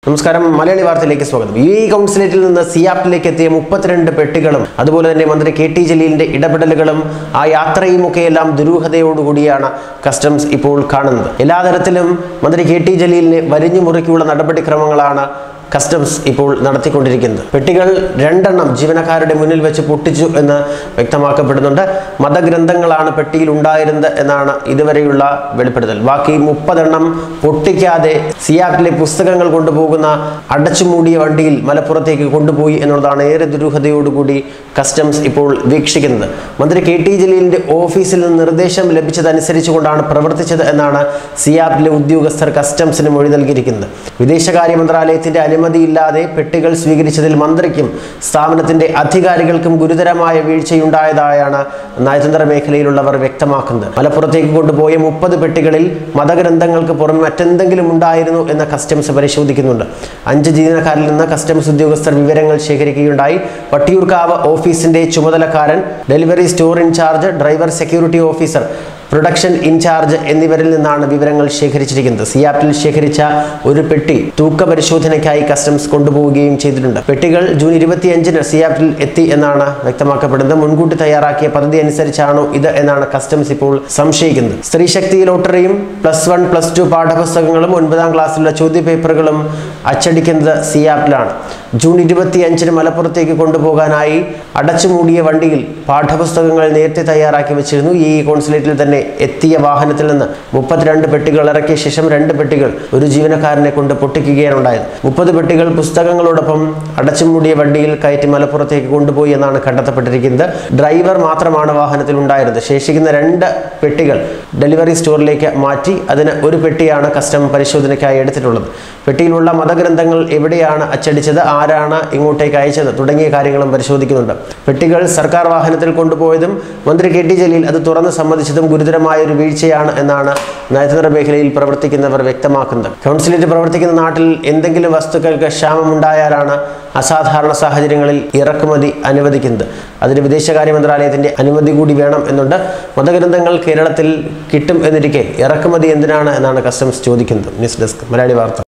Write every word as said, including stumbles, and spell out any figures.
നമസ്കാരം, മലയാളി വാർത്തയിലേക്ക് സ്വാഗതം. യു എ കൗൺസിലേറ്റിൽ നിന്ന് സിയാപ്റ്റിലേക്ക് എത്തിയ മുപ്പത്തിരണ്ട് പെട്ടികളും അതുപോലെ തന്നെ മന്ത്രി കെ ടി ജലീലിന്റെ ഇടപെടലുകളും ആ യാത്രയും ഒക്കെയെല്ലാം ദുരൂഹതയോടുകൂടിയാണ് കസ്റ്റംസ് ഇപ്പോൾ കാണുന്നത്. എല്ലാ തരത്തിലും മന്ത്രി കെ ടി ജലീലിനെ വരിഞ്ഞു മുറുക്കിയുള്ള നടപടിക്രമങ്ങളാണ് കസ്റ്റംസ് ഇപ്പോൾ നടത്തിക്കൊണ്ടിരിക്കുന്നത്. പെട്ടികൾ രണ്ടെണ്ണം ജീവനക്കാരുടെ മുന്നിൽ വെച്ച് പൊട്ടിച്ചു എന്ന് വ്യക്തമാക്കപ്പെടുന്നുണ്ട്. മതഗ്രന്ഥങ്ങളാണ് പെട്ടിയിൽ ഉണ്ടായിരുന്നത് എന്നാണ് ഇതുവരെയുള്ള വെളിപ്പെടുത്തൽ. ബാക്കി മുപ്പതെണ്ണം പൊട്ടിക്കാതെ സിയാപ്റ്റിലെ പുസ്തകങ്ങൾ കൊണ്ടുപോകുന്ന അടച്ചുമൂടിയ വണ്ടിയിൽ മലപ്പുറത്തേക്ക് കൊണ്ടുപോയി എന്നുള്ളതാണ് ഏറെ ദുരൂഹതയോടുകൂടി കസ്റ്റംസ് ഇപ്പോൾ വീക്ഷിക്കുന്നത്. മന്ത്രി കെ ടി ജലീലിന്റെ ഓഫീസിൽ നിന്ന് നിർദ്ദേശം ലഭിച്ചതനുസരിച്ചുകൊണ്ടാണ് പ്രവർത്തിച്ചത് എന്നാണ് സിയാപ്റ്റിലെ ഉദ്യോഗസ്ഥർ കസ്റ്റംസിന് മൊഴി നൽകിയിരിക്കുന്നത്. വിദേശകാര്യ മന്ത്രാലയത്തിന്റെ അനുമതിയില്ലാതെ പെട്ടികൾ സ്വീകരിച്ചതിൽ മന്ത്രിക്കും സ്ഥാപനത്തിന്റെ അധികാരികൾക്കും ഗുരുതരമായ വീഴ്ചയുണ്ടായതായാണ് നയതന്ത്ര മേഖലയിലുള്ളവർ വ്യക്തമാക്കുന്നത്. മലപ്പുറത്തേക്ക് കൊണ്ടുപോയ മുപ്പത് പെട്ടികളിൽ മതഗ്രന്ഥങ്ങൾക്ക് പുറമെ മറ്റെന്തെങ്കിലും ഉണ്ടായിരുന്നു എന്ന കസ്റ്റംസ് പരിശോധിക്കുന്നുണ്ട്. അഞ്ച് ജീവനക്കാരിൽ നിന്ന് കസ്റ്റംസ് ഉദ്യോഗസ്ഥർ വിവരങ്ങൾ ശേഖരിക്കുകയുണ്ടായി. വട്ടിയൂർക്കാവ് ഓഫീസിന്റെ ചുമതലക്കാരൻ, delivery store incharge, driver, security officer, production incharge എന്നിവരിൽ നിന്നാണ് വിവരങ്ങൾ ശേഖരിച്ചിരിക്കുന്നത്. സിയാപ്റ്റിൽ ശേഖരിച്ച ഒരു പെട്ടി തൂക്ക പരിശോധനയ്ക്കായി കസ്റ്റംസ് കൊണ്ടുപോവുകയും ചെയ്തിട്ടുണ്ട്. പെട്ടികൾ ജൂൺ ഇരുപത്തിയഞ്ചിന് സിയാപ്റ്റിൽ എത്തി എന്നാണ് വ്യക്തമാക്കപ്പെടുന്നത്. മുൻകൂട്ടി തയ്യാറാക്കിയ പദ്ധതി അനുസരിച്ചാണോ ഇത് എന്നാണ് കസ്റ്റംസ് ഇപ്പോൾ സംശയിക്കുന്നത്. സ്ത്രീശക്തി ലോട്ടറിയും പ്ലസ് വൺ പ്ലസ് ടു പാഠപുസ്തകങ്ങളും ഒൻപതാം ക്ലാസ്സിലുള്ള ചോദ്യപേപ്പറുകളും അച്ചടിക്കുന്നത് സിയാപ്റ്റിലാണ്. ജൂൺ ഇരുപത്തിയഞ്ചിന് മലപ്പുറത്തേക്ക് കൊണ്ടുപോകാനായി അടച്ചുമൂടിയ വണ്ടിയിൽ പാഠപുസ്തകങ്ങൾ നേരത്തെ തയ്യാറാക്കി വെച്ചിരുന്നു. ഈ കോൺസുലേറ്റിൽ തന്നെ എത്തിയ വാഹനത്തിൽ നിന്ന് മുപ്പത്തിരണ്ട് പെട്ടികൾ ഇറക്കിയ ശേഷം രണ്ട് പെട്ടികൾ ഒരു ജീവനക്കാരനെ കൊണ്ട് പൊട്ടിക്കുകയാണ് ഉണ്ടായത്. മുപ്പത് പെട്ടികൾ പുസ്തകങ്ങളോടൊപ്പം അടച്ചുമൂടിയ വണ്ടിയിൽ കയറ്റി മലപ്പുറത്തേക്ക് കൊണ്ടുപോയി എന്നാണ് കണ്ടെത്തപ്പെട്ടിരിക്കുന്നത്. ഡ്രൈവർ മാത്രമാണ് വാഹനത്തിൽ ഉണ്ടായിരുന്നത്. ശേഷിക്കുന്ന രണ്ട് പെട്ടികൾ ഡെലിവറി സ്റ്റോറിലേക്ക് മാറ്റി. അതിന് ഒരു പെട്ടിയാണ് കസ്റ്റം പരിശോധനയ്ക്കായി എടുത്തിട്ടുള്ളത്. പെട്ടിയിലുള്ള മതഗ്രന്ഥങ്ങൾ എവിടെയാണ് അച്ചടിച്ചത്, ആരാണ് ഇങ്ങോട്ടേക്ക് അയച്ചത് തുടങ്ങിയ കാര്യങ്ങളും പരിശോധിക്കുന്നുണ്ട്. പെട്ടികൾ സർക്കാർ വാഹനത്തിൽ കൊണ്ടുപോയതും മന്ത്രി കെ ടി ജലീൽ അത് തുറന്ന് സമ്മതിച്ചതും ഗുരുതരമായ ഒരു വീഴ്ചയാണ് എന്നാണ് നയതന്ത്ര മേഖലയിൽ പ്രവർത്തിക്കുന്നവർ വ്യക്തമാക്കുന്നത്. കൗൺസിലേറ്റ് പ്രവർത്തിക്കുന്ന നാട്ടിൽ എന്തെങ്കിലും വസ്തുക്കൾക്ക് ക്ഷാമമുണ്ടായാലാണ് അസാധാരണ സാഹചര്യങ്ങളിൽ ഇറക്കുമതി അനുവദിക്കുന്നത്. അതിന് വിദേശകാര്യ മന്ത്രാലയത്തിന്റെ അനുമതി കൂടി വേണം എന്നുണ്ട്. മതഗ്രന്ഥങ്ങൾ കേരളത്തിൽ കിട്ടും എന്നിരിക്കെ ഇറക്കുമതി എന്തിനാണ് എന്നാണ് കസ്റ്റംസ് ചോദിക്കുന്നത്. ന്യൂസ് ഡെസ്ക്, മലയാളി വാർത്ത.